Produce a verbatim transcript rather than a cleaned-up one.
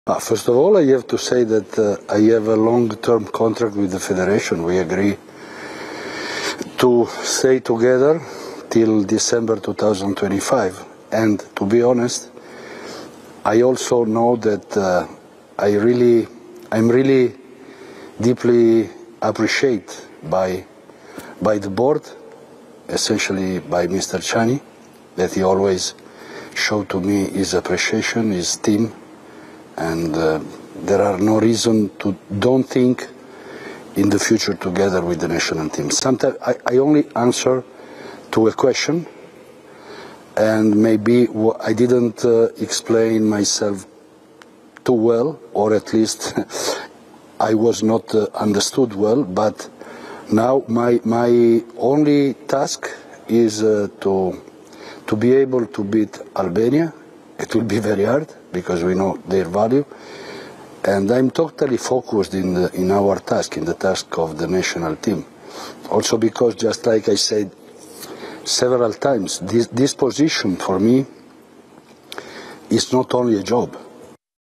Uh, first of all, I have to say that uh, I have a long-term contract with the Federation. We agree to stay together till December two thousand twenty-five. And to be honest, I also know that uh, I really, I'm really deeply appreciated by, by the board, essentially by Mister Ciani, that he always showed to me his appreciation, his team, and uh, there are no reason to don't think in the future together with the national team. Sometimes I, I only answer to a question, and maybe I didn't uh, explain myself too well, or at least I was not uh, understood well, but now my, my only task is uh, to, to be able to beat Albania. It will be very hard because we know their value, and I'm totally focused in, the, in our task, in the task of the national team. Also because, just like I said several times, this, this position for me is not only a job.